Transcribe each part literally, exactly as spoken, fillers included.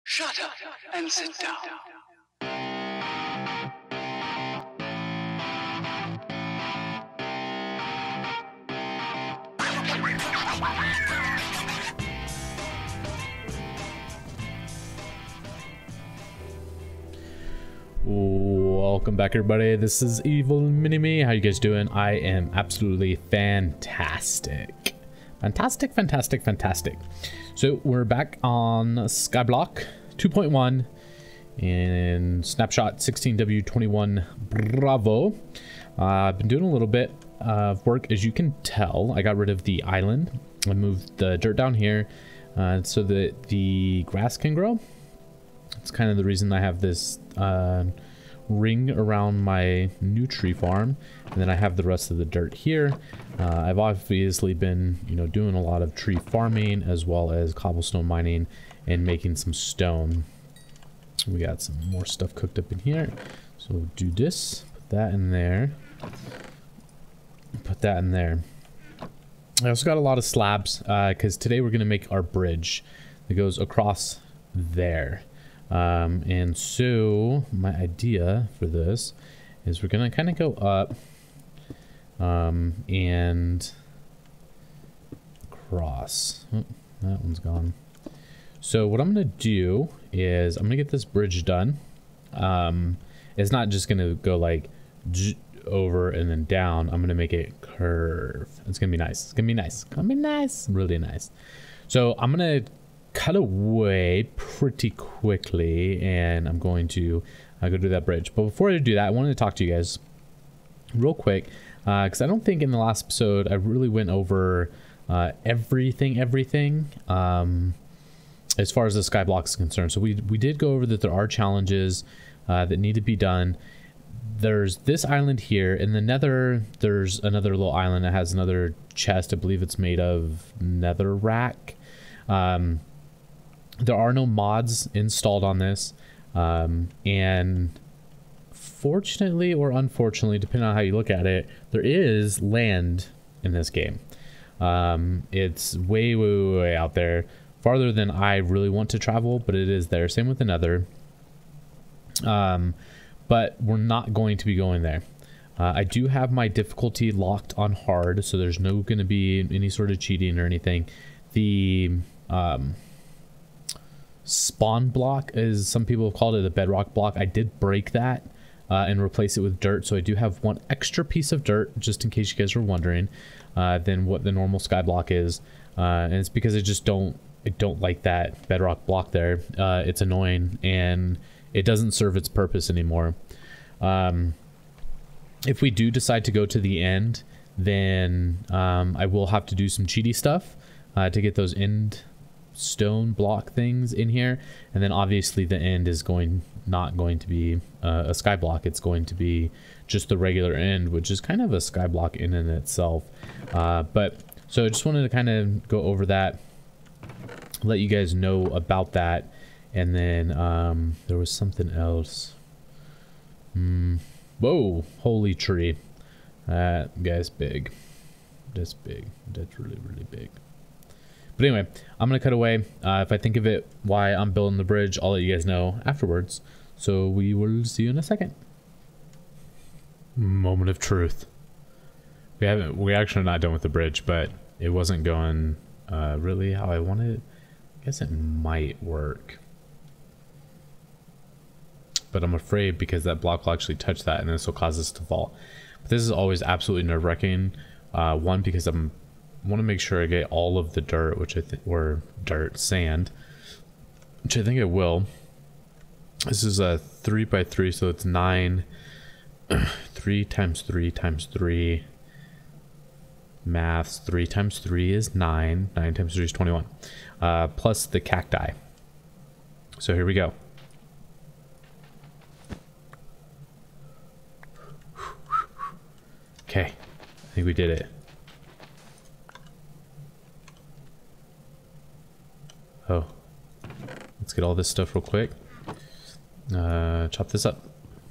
Shut up and sit down. Welcome back, everybody. This is Evil Mini-Me. How you guys doing? I am absolutely fantastic. Fantastic, fantastic, fantastic. So we're back on Skyblock two point one in snapshot sixteen W twenty-one Bravo. Uh, I've been doing a little bit of work, as you can tell. I got rid of the island. I moved the dirt down here uh, so that the grass can grow. It's kind of the reason I have this uh, ring around my new tree farm, and then I have the rest of the dirt here. Uh, I've obviously been, you know, doing a lot of tree farming as well as cobblestone mining and making some stone. We got some more stuff cooked up in here, so we'll do this. Put that in there. Put that in there. I also got a lot of slabs because uh, today we're going to make our bridge that goes across there. Um, and so my idea for this is we're gonna kind of go up um, and across. Oh, that one's gone. So what I'm gonna do is I'm gonna get this bridge done. Um, it's not just gonna go like over and then down. I'm gonna make it curve. It's gonna be nice. It's gonna be nice. It's gonna be nice. Really nice. So I'm gonna cut away pretty quickly, and I'm going to uh, go do that bridge. But before I do that, I wanted to talk to you guys real quick because uh, I don't think in the last episode I really went over uh, everything, everything um, as far as the Skyblock is concerned. So we we did go over that there are challenges uh, that need to be done. There's this island here. In the Nether, there's another little island that has another chest. I believe it's made of netherrack. Um, There are no mods installed on this, um, and fortunately or unfortunately, depending on how you look at it, there is land in this game. Um, it's way, way, way, way out there, farther than I really want to travel, but it is there. Same with the Nether. Um, but we're not going to be going there. Uh, I do have my difficulty locked on hard, so there's no going to be any sort of cheating or anything. The um, spawn block, as some people have called it, a bedrock block, I did break that uh, and replace it with dirt, so I do have one extra piece of dirt, just in case you guys were wondering, uh, than what the normal sky block is. Uh, and it's because I just don't I don't like that bedrock block there. Uh, it's annoying and it doesn't serve its purpose anymore. Um, if we do decide to go to the end, then um, I will have to do some cheaty stuff uh, to get those end stone block things in here, and then obviously the end is going not going to be uh, a sky block. It's going to be just the regular end, which is kind of a sky block in and itself. Uh, but so I just wanted to kind of go over that, let you guys know about that, and then um, there was something else. Mm. Whoa! Holy tree! That guy's big. That's big. That's really really big. But anyway, I'm going to cut away. Uh, if I think of it, why I'm building the bridge, I'll let you guys know afterwards. So we will see you in a second. Moment of truth. We haven't, we actually are not done with the bridge, but it wasn't going uh, really how I wanted. I guess it might work. But I'm afraid because that block will actually touch that and this will cause us to fall. But this is always absolutely nerve-wracking. Uh, one, because I'm want to make sure I get all of the dirt, which I think, or dirt, sand, which I think I will. This is a three by three, so it's nine, three times three times three, maths, three times three is nine, nine times three is twenty-one, uh, plus the cacti. So here we go. Okay, I think we did it. Oh, let's get all this stuff real quick. Uh, chop this up.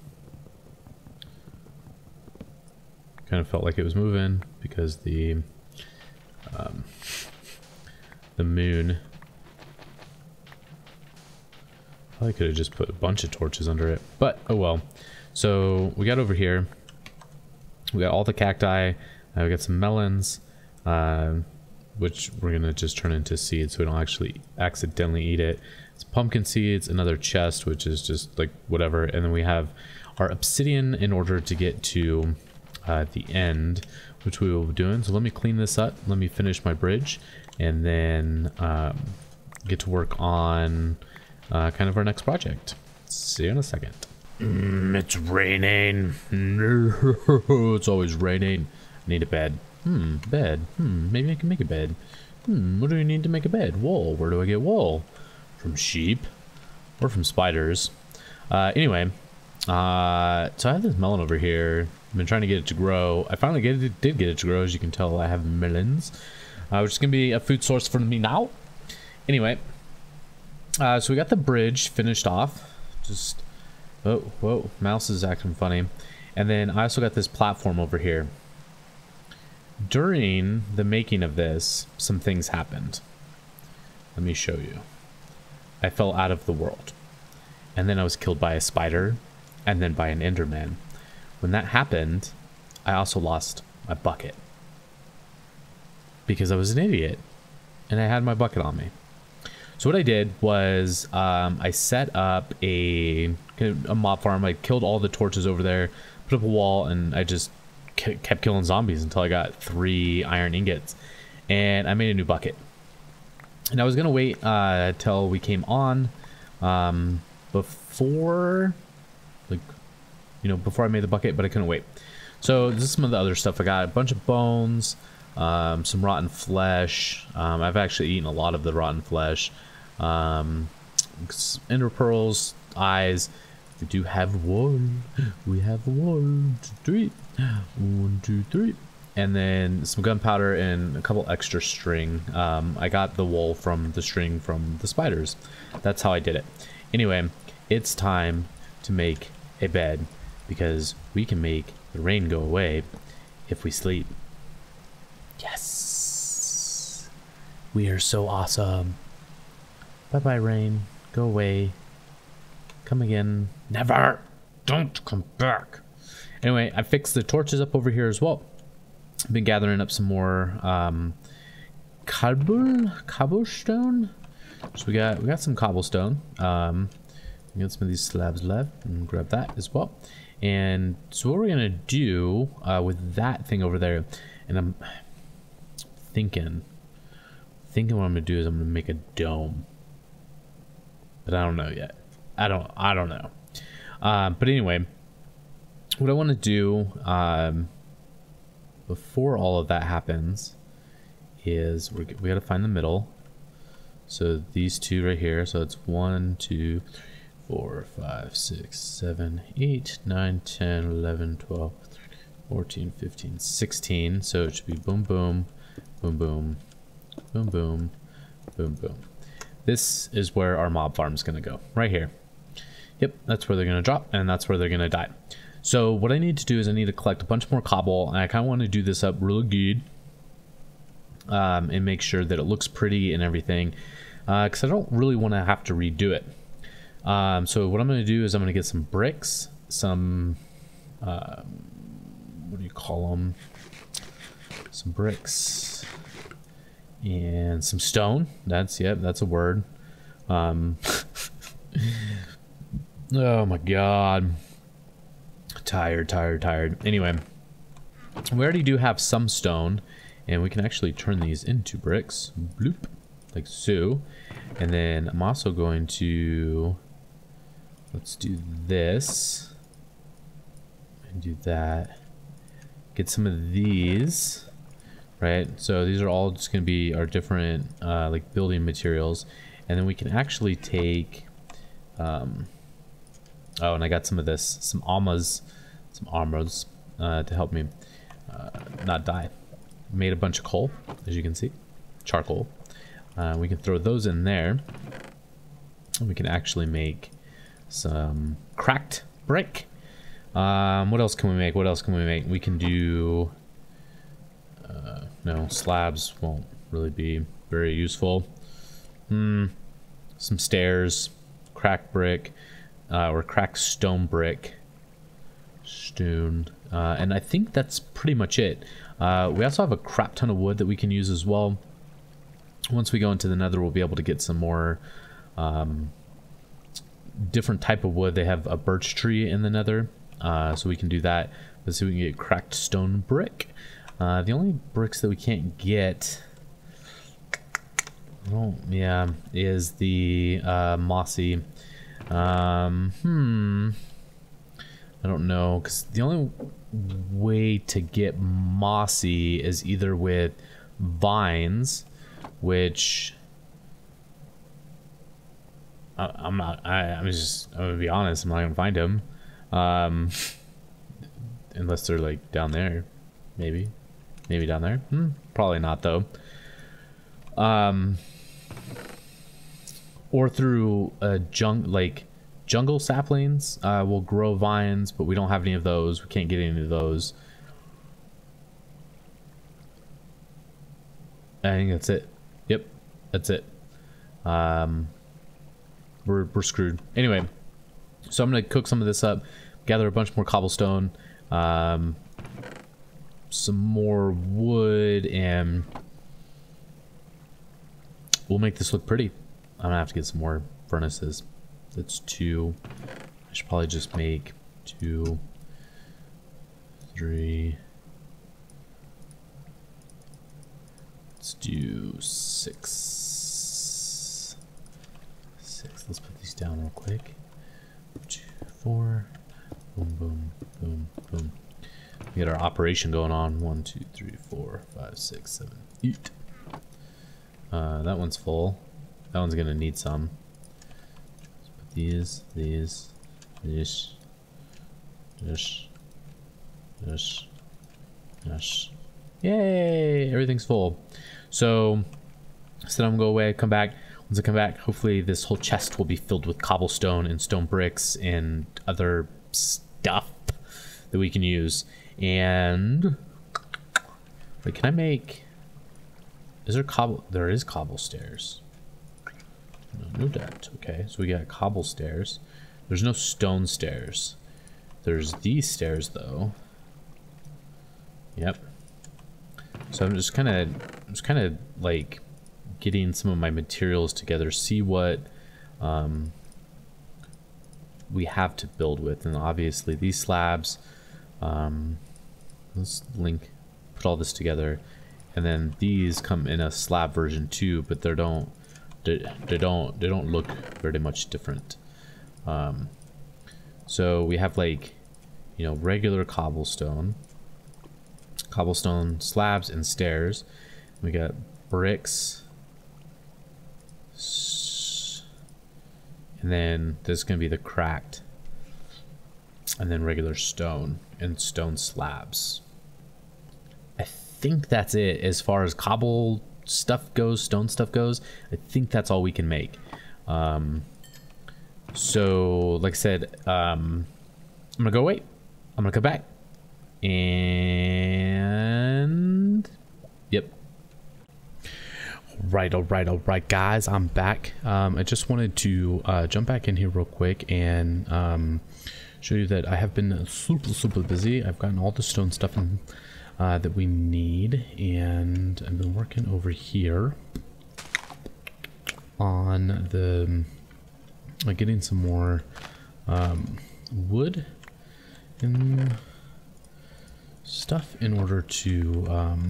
Kind of felt like it was moving because the um, the moon Probably could have just put a bunch of torches under it, but oh well. So we got over here. We got all the cacti. Uh, we got some melons, uh, which we're gonna just turn into seeds so we don't actually accidentally eat it. It's pumpkin seeds, another chest, which is just like whatever, and then we have our obsidian in order to get to uh, the end, which we will be doing. So let me clean this up. Let me finish my bridge, and then um, get to work on uh, kind of our next project. See you in a second. Mm, it's raining. It's always raining. I need a bed. Hmm, bed. Hmm, maybe I can make a bed. Hmm, what do we need to make a bed? Wool. Where do I get wool? From sheep or from spiders. Uh, anyway, uh, so I have this melon over here. I've been trying to get it to grow. I finally get it, did get it to grow. As you can tell, I have melons, uh, which is going to be a food source for me now. Anyway, uh, so we got the bridge finished off. Just, oh, whoa, mouse is acting funny. And then I also got this platform over here. During the making of this, some things happened. Let me show you. I fell out of the world. And then I was killed by a spider. And then by an enderman. When that happened, I also lost my bucket. Because I was an idiot. And I had my bucket on me. So what I did was um, I set up a, a mob farm. I killed all the torches over there. Put up a wall. And I just kept killing zombies until I got three iron ingots. And I made a new bucket. And I was going to wait uh, till we came on um, before, like, you know, before I made the bucket, but I couldn't wait. So this is some of the other stuff. I got a bunch of bones, um, some rotten flesh. Um, I've actually eaten a lot of the rotten flesh. Um, ender pearls, eyes. We do have one. We have one, two, three. One, two, three. And then some gunpowder and a couple extra string. Um, I got the wool from the string from the spiders. That's how I did it. Anyway, it's time to make a bed because we can make the rain go away if we sleep. Yes! We are so awesome. Bye-bye, rain. Go away. Come again. Never! Don't come back! Anyway, I fixed the torches up over here as well. I've been gathering up some more um, cobble, cobblestone. So we got we got some cobblestone. Um, we got some of these slabs left, and grab that as well. And so what we're gonna do uh, with that thing over there, and I'm thinking, thinking what I'm gonna do is I'm gonna make a dome, but I don't know yet. I don't I don't know. Uh, but anyway, what I want to do. Um, Before all of that happens is we're, we got to find the middle. So these two right here. So it's one, two, four, five, six, seven, eight, nine, ten, eleven, twelve, fourteen, fifteen, sixteen. So it should be boom, boom, boom, boom, boom, boom, boom, boom. This is where our mob farm is going to go. Right here. Yep, that's where they're going to drop, and that's where they're going to die. So what I need to do is I need to collect a bunch more cobble, and I kind of want to do this up really good um, and make sure that it looks pretty and everything, because uh, I don't really want to have to redo it. Um, so what I'm going to do is I'm going to get some bricks, some, uh, what do you call them? Some bricks and some stone. That's, yep, that's a word. Um, oh my God. Tired, tired, tired. Anyway, we already do have some stone, and we can actually turn these into bricks. Bloop, like so. And then I'm also going to, let's do this. And do that. Get some of these, right? So these are all just going to be our different, uh, like building materials. And then we can actually take, um, oh, and I got some of this, some almas, some armors uh, to help me uh, not die. Made a bunch of coal, as you can see, charcoal. Uh, we can throw those in there. And we can actually make some cracked brick. Um, what else can we make? What else can we make? We can do, uh, no, slabs won't really be very useful. Hmm, some stairs. cracked brick, uh, or cracked stone brick. Stone. Uh, and I think that's pretty much it. Uh, we also have a crap ton of wood that we can use as well. Once we go into the nether, we'll be able to get some more um, different type of wood. They have a birch tree in the nether, uh, so we can do that. Let's see if we can get cracked stone brick. Uh, the only bricks that we can't get, oh yeah, is the uh, mossy. Um, hmm. I don't know, because the only way to get mossy is either with vines, which I, I'm not. I, I'm just. I'm gonna be honest. I'm not gonna find them, um, unless they're like down there, maybe, maybe down there. Hmm, probably not though. Um, or through a jung like. Jungle saplings uh, will grow vines, but we don't have any of those. We can't get any of those. I think that's it. Yep, that's it. Um, we're, we're screwed. Anyway, so I'm going to cook some of this up, gather a bunch more cobblestone, um, some more wood, and we'll make this look pretty. I'm going to have to get some more furnaces. That's two. I should probably just make two, three. Let's do six. Six. Let's put these down real quick. Two, four. Boom, boom, boom, boom. We got our operation going on. One, two, three, four, five, six, seven, eight. Uh, that one's full. That one's gonna need some. These, these, this, this, this, this. Yay! Everything's full. So, so I'm gonna go away, come back. Once I come back, hopefully this whole chest will be filled with cobblestone and stone bricks and other stuff that we can use. And wait, can I make? Is there cobble? There is cobble stairs. No, no doubt. Okay, so we got cobble stairs. There's no stone stairs. There's these stairs though. Yep. So I'm just kind of, just kind of like getting some of my materials together, see what um, we have to build with, and obviously these slabs. Um, let's link, put all this together, and then these come in a slab version too, but they don't. They, they don't they don't look very much different. Um, so we have like, you know, regular cobblestone, cobblestone slabs and stairs. We got bricks, and then this is gonna be the cracked, and then regular stone and stone slabs. I think that's it as far as cobble stuff goes, stone stuff goes. I think that's all we can make. Um, so like I said, um, I'm gonna go wait. I'm gonna come back. And yep. Right, all right, all right, guys, I'm back. Um, I just wanted to uh, jump back in here real quick and um, show you that I have been super, super busy. I've gotten all the stone stuff in Uh, that we need, and I've been working over here on the uh, getting some more um, wood and stuff in order to um,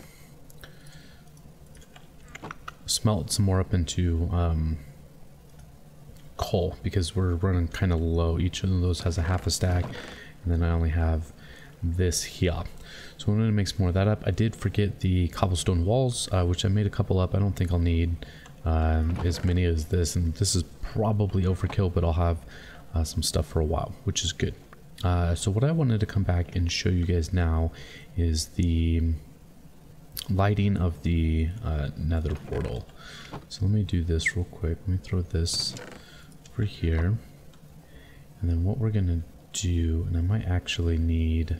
smelt some more up into um, coal, because we're running kind of low. Each of those has a half a stack, and then I only have this here. So I'm going to make some more of that up. I did forget the cobblestone walls, uh, which I made a couple up. I don't think I'll need um, as many as this, and this is probably overkill, but I'll have uh, some stuff for a while, which is good. Uh, so what I wanted to come back and show you guys now is the lighting of the uh, nether portal. So let me do this real quick. Let me throw this over here, and then what we're going to do, and I might actually need...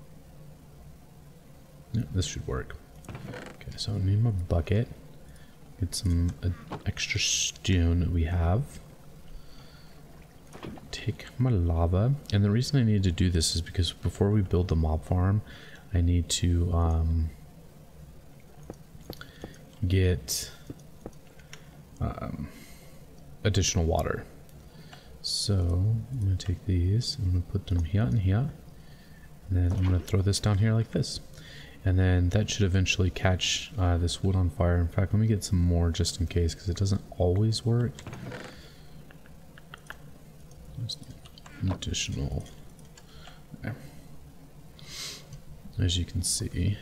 Yeah, this should work. Okay, so I need my bucket. Get some uh, extra stone that we have. Take my lava. And the reason I need to do this is because before we build the mob farm, I need to um, get um, additional water. So I'm going to take these, I'm going to put them here and here. And then I'm going to throw this down here like this. And then that should eventually catch uh, this wood on fire. In fact, let me get some more just in case, because it doesn't always work. Just additional. There. As you can see.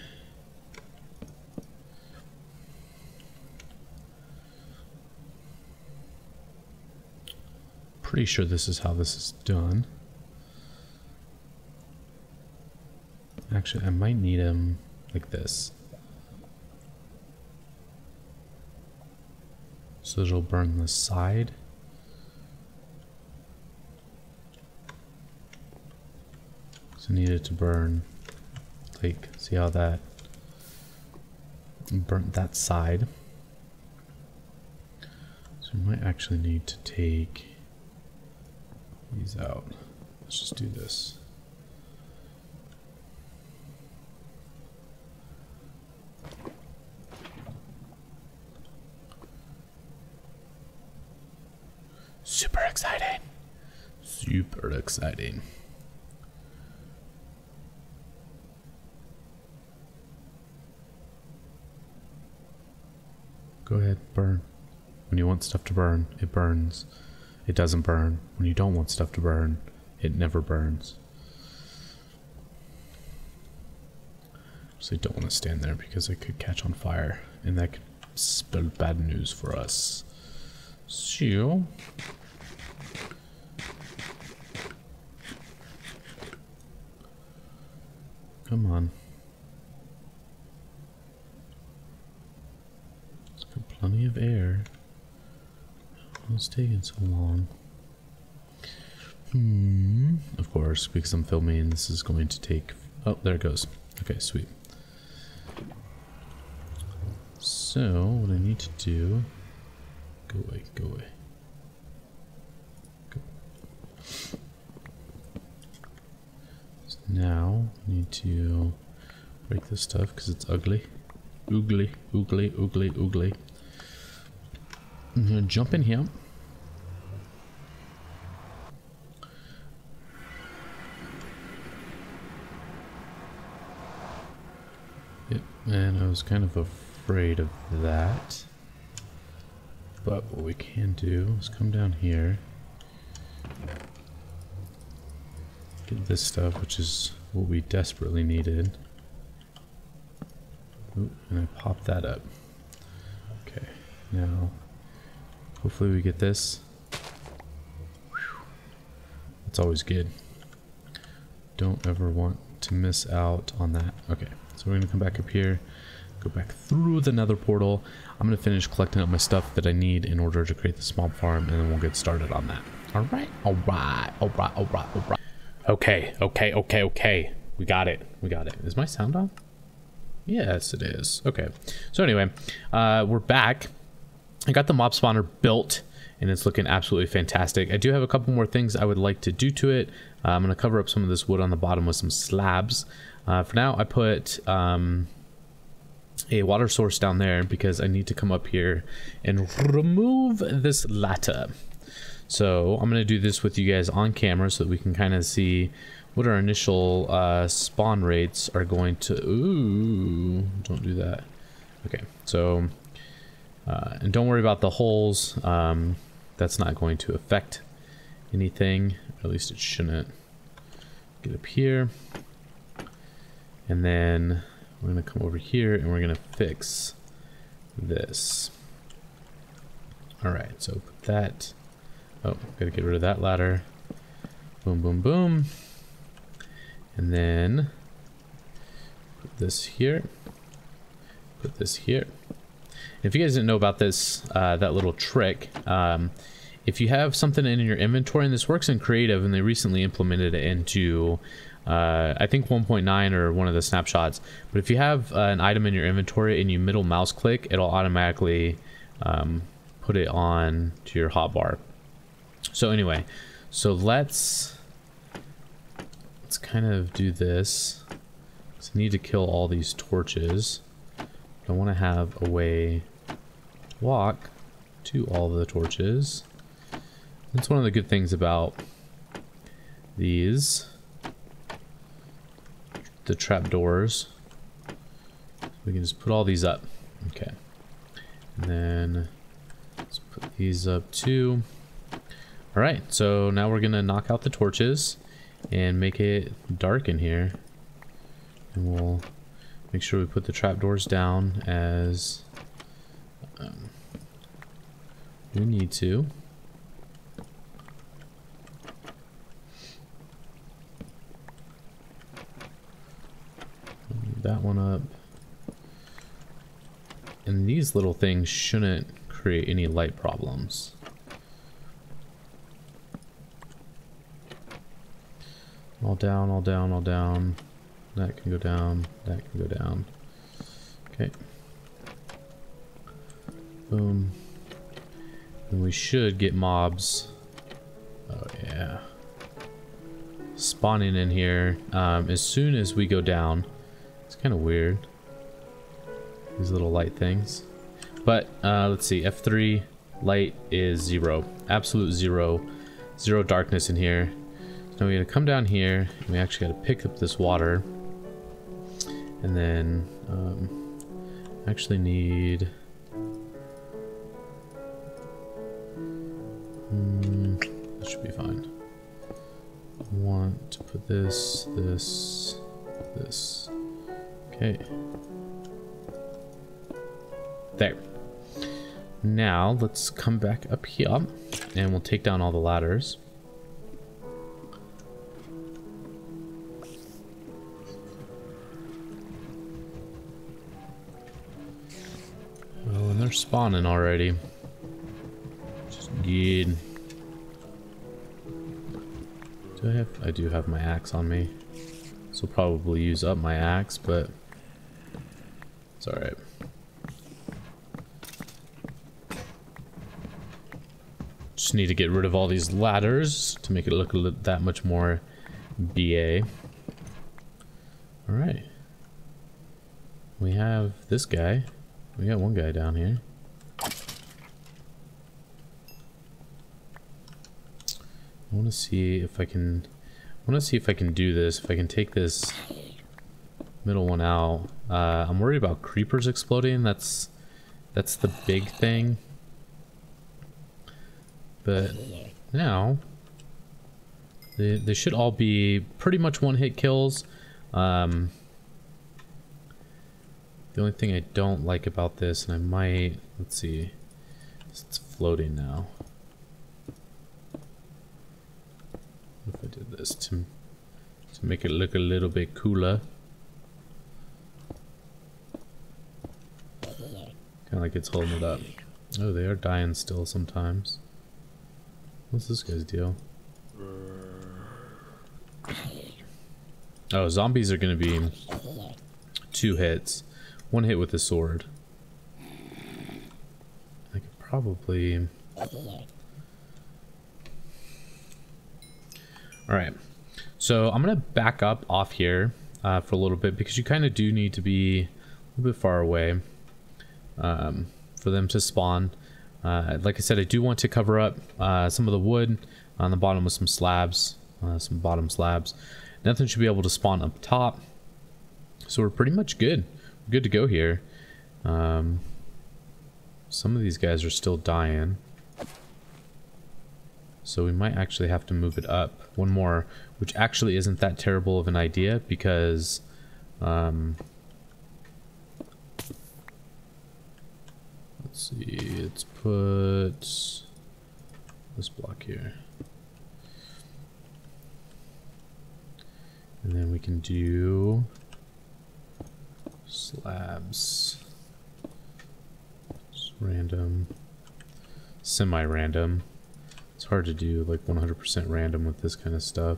Pretty sure this is how this is done. Actually, I might need him like this. So it'll burn the side. So I need it to burn, like, see how that burnt that side. So we might actually need to take these out. Let's just do this. Super exciting. Super exciting. Go ahead, burn. When you want stuff to burn, it burns. It doesn't burn. When you don't want stuff to burn, it never burns. So I don't want to stand there because it could catch on fire and that could spell bad news for us. So come on. It's got plenty of air. What's taking so long? Hmm. Of course, because I'm filming, this is going to take. Oh, there it goes. Okay, sweet. So, what I need to do. Go away, go away. Go. So now, I need to break this stuff because it's ugly. Oogly, oogly, oogly, oogly. I'm gonna jump in here. Yep, and I was kind of afraid of that. But what we can do is come down here. Get this stuff, which is what we desperately needed. Ooh, and I pop that up. Okay, now hopefully we get this. It's always good. Don't ever want to miss out on that. Okay, so we're gonna come back up here, go back through the nether portal. I'm gonna finish collecting up my stuff that I need in order to create the mob farm, and then we'll get started on that. All right, all right, all right, all right, all right. Okay, okay, okay, okay. We got it. We got it. Is my sound on? Yes, it is. Okay. So anyway, uh, we're back. I got the mob spawner built and it's looking absolutely fantastic. I do have a couple more things I would like to do to it. Uh, I'm going to cover up some of this wood on the bottom with some slabs. Uh, for now, I put um, a water source down there because I need to come up here and remove this ladder. So I'm going to do this with you guys on camera so that we can kind of see what our initial uh, spawn rates are going to. Ooh, don't do that. Okay, so uh, and don't worry about the holes. Um, that's not going to affect anything. At least it shouldn't. Get up here, and then we're gonna come over here and we're gonna fix this. All right, so put that. Oh, gotta get rid of that ladder. Boom, boom, boom. And then put this here, put this here. If you guys didn't know about this, uh, that little trick, um, if you have something in your inventory, and this works in creative, and they recently implemented it into, uh, I think one point nine or one of the snapshots, but if you have uh, an item in your inventory and you middle mouse click, it'll automatically um, put it on to your hotbar. So anyway, so let's let's kind of do this. So I need to kill all these torches. I want to have a way to walk to all the torches. That's one of the good things about these, the trapdoors. We can just put all these up. Okay. And then let's put these up too. Alright, so now we're gonna knock out the torches and make it dark in here. And we'll make sure we put the trapdoors down as um, we need to. Move that one up. And these little things shouldn't create any light problems. All down, all down, all down. That can go down, that can go down. Okay. Boom. And we should get mobs. Oh yeah. Spawning in here um, as soon as we go down. It's kind of weird. These little light things. But uh, let's see, F three light is zero. Absolute zero. Zero darkness in here. So now we're gonna come down here and we actually gotta pick up this water. And then um, actually need mm, that should be fine. I want to put this, this, this. Okay. There. Now let's come back up here and we'll take down all the ladders. Oh, and they're spawning already. Just good. Do I have? I do have my axe on me. So probably use up my axe, but it's alright. Just need to get rid of all these ladders to make it look a little, that much more B A. Alright. We have this guy. We got one guy down here. I want to see if I can I want to see if I can do this, if I can take this middle one out. Uh, I'm worried about creepers exploding. That's that's the big thing. But now they, they should all be pretty much one-hit kills. Um, the only thing I don't like about this, and I might, let's see, it's floating now. What if I did this to, to make it look a little bit cooler? Kind of like it's holding it up. Oh, they are dying still sometimes. What's this guy's deal? Oh, zombies are gonna be two hits. One hit with the sword. I could probably... Alright. So I'm gonna back up off here uh, for a little bit because you kind of do need to be a little bit far away um, for them to spawn. Uh, like I said, I do want to cover up uh, some of the wood on the bottom with some slabs, uh, some bottom slabs. Nothing should be able to spawn up top. So we're pretty much good. We're good to go here. Um, some of these guys are still dying. So we might actually have to move it up one more, which actually isn't that terrible of an idea because... Um, let's see, let's put this block here. And then we can do slabs. Just random, semi-random. It's hard to do like one hundred percent random with this kind of stuff.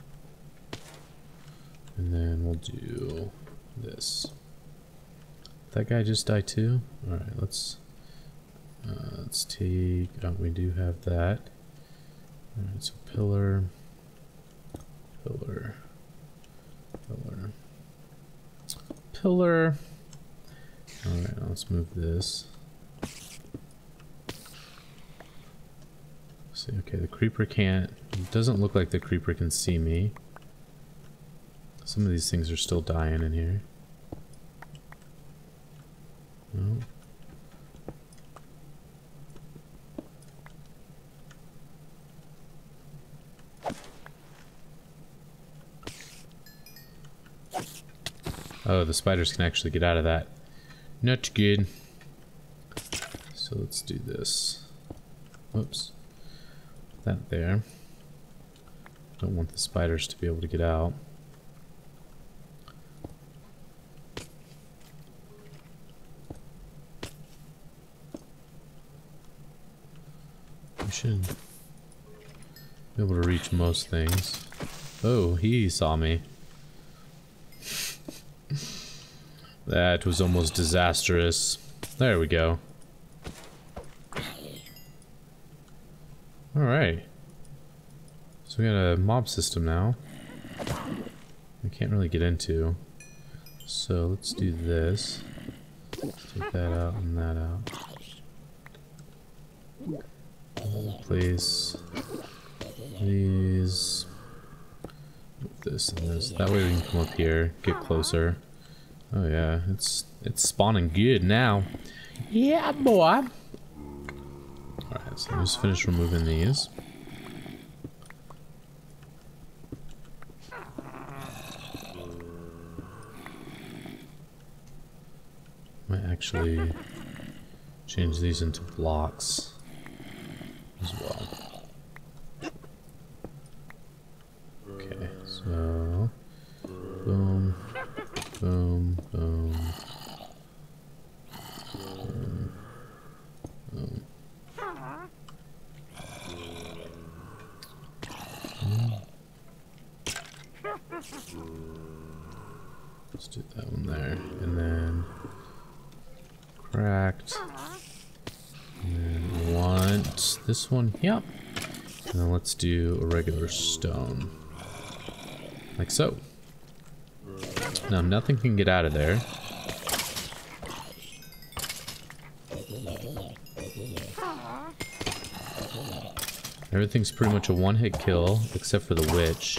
And then we'll do this. that guy just die too? Alright, let's uh, let's take, oh, we do have that. Alright, so pillar, pillar, pillar, pillar. Alright, let's move this. See, okay, the creeper can't, it doesn't look like the creeper can see me. Some of these things are still dying in here. No. Oh, the spiders can actually get out of that. Not good. So let's do this. Whoops. That there. Don't want the spiders to be able to get out. We should be able to reach most things. Oh, he saw me. That was almost disastrous. There we go. Alright. So we got a mob system now. We can't really get into. So let's do this. Take that out and that out. Place these. Move this and this. That way we can come up here, get closer. Oh yeah, it's it's spawning good now. Yeah, boy. Alright, so just finish removing these. Might actually change these into blocks as well. Okay, so boom, boom, boom, boom, boom. Let's do that one there, and then cracked. And then we want this one, yep. And then let's do a regular stone, like so. Now nothing can get out of there. Everything's pretty much a one-hit kill, except for the witch.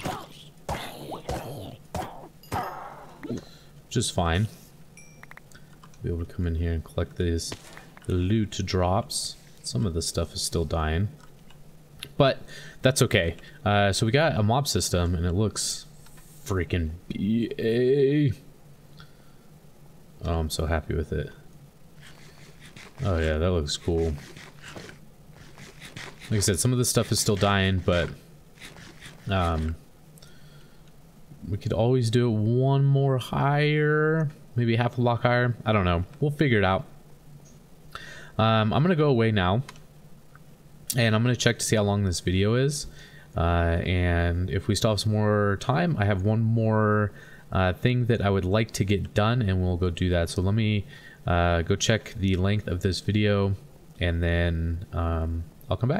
Which is fine. Be able to come in here and collect these loot drops. Some of the stuff is still dying. But that's okay. Uh, so we got a mob system, and it looks freaking B A. Oh, I'm so happy with it. Oh yeah, that looks cool. Like I said, some of this stuff is still dying, but um, we could always do it one more higher, maybe half a block higher. I don't know. We'll figure it out. Um, I'm gonna go away now, and I'm gonna check to see how long this video is. Uh, and if we still have some more time, I have one more uh, thing that I would like to get done, and we'll go do that. So let me uh, go check the length of this video, and then um, I'll come back.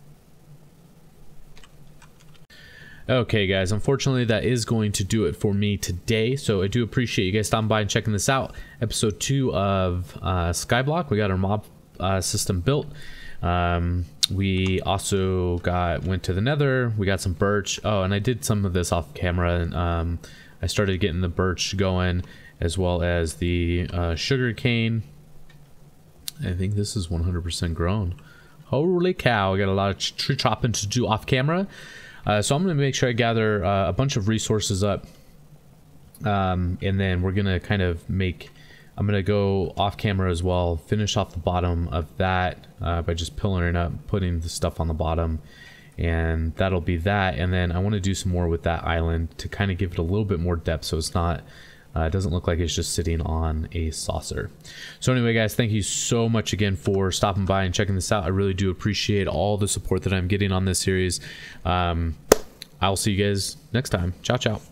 Okay guys, unfortunately that is going to do it for me today, so I do appreciate you guys stopping by and checking this out. Episode two of uh, Skyblock. We got our mob uh, system built. Um, we also got went to the nether, we got some birch. Oh, and I did some of this off camera, and um, I started getting the birch going, as well as the uh, sugar cane. I think this is one hundred percent grown. Holy cow, I got a lot of tree chopping to do off camera. Uh, so I'm going to make sure I gather uh, a bunch of resources up, um, and then we're going to kind of make, I'm going to go off camera as well, finish off the bottom of that uh, by just pillaring up, putting the stuff on the bottom, and that'll be that. And then I want to do some more with that island to kind of give it a little bit more depth, so it's not, uh, it doesn't look like it's just sitting on a saucer. So anyway guys, thank you so much again for stopping by and checking this out. I really do appreciate all the support that I'm getting on this series. um, I'll see you guys next time. Ciao ciao.